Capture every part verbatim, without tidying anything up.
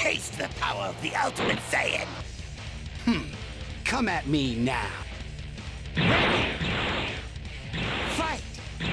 Taste the power of the Ultimate Saiyan! Hmm. Come at me now. Ready! Fight!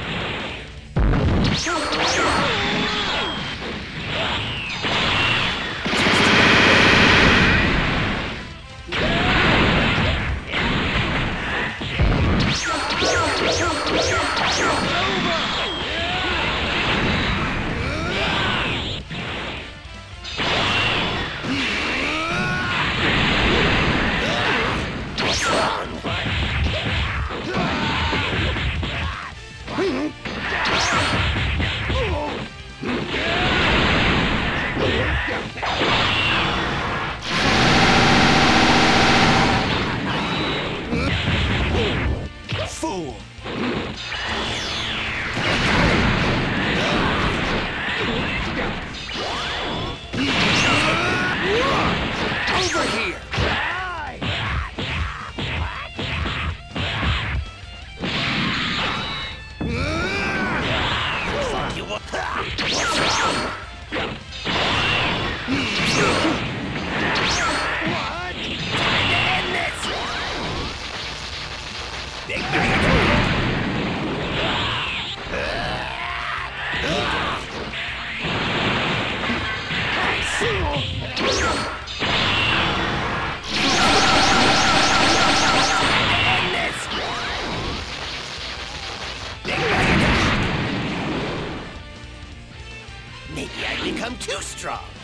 Fool! Over here! Fuck you up! What? Time to end this! Big bang! Maybe I've become too strong.